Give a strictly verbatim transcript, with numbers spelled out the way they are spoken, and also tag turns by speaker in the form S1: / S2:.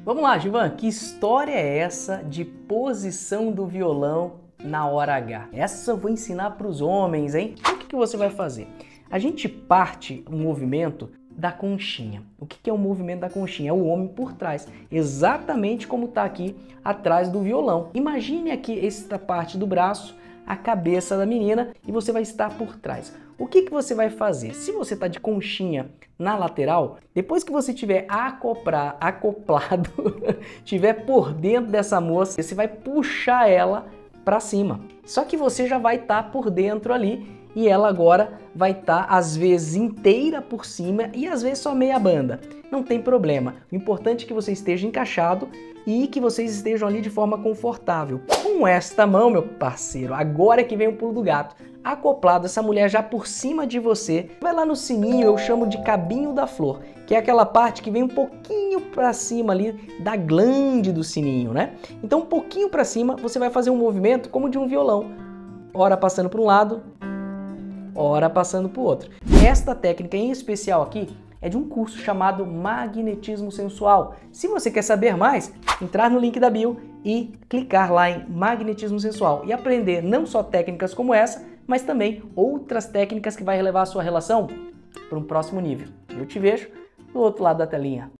S1: Vamos lá, Givan, que história é essa de posição do violão na hora H? Essa eu vou ensinar para os homens, hein? O que, que você vai fazer? A gente parte o movimento da conchinha. O que, que é o movimento da conchinha? É o homem por trás, exatamente como está aqui atrás do violão. Imagine aqui esta parte do braço, a cabeça da menina, e você vai estar por trás. O que, que você vai fazer? Se você está de conchinha na lateral, depois que você tiver acoplar, acoplado, tiver por dentro dessa moça, você vai puxar ela para cima. Só que você já vai estar por dentro ali e ela agora vai estar às vezes inteira por cima e às vezes só meia banda. Não tem problema. O importante é que você esteja encaixado e que vocês estejam ali de forma confortável. Com esta mão, meu parceiro, agora é que vem o pulo do gato. Acoplado, essa mulher já por cima de você, vai lá no sininho, eu chamo de cabinho da flor, que é aquela parte que vem um pouquinho para cima ali da glande do sininho, né? Então um pouquinho para cima, você vai fazer um movimento como de um violão. Ora passando para um lado, ora passando para o outro. Esta técnica em especial aqui é de um curso chamado Magnetismo Sensual. Se você quer saber mais, entrar no link da bio e clicar lá em Magnetismo Sensual e aprender não só técnicas como essa, mas também outras técnicas que vai levar a sua relação para um próximo nível. Eu te vejo do outro lado da telinha.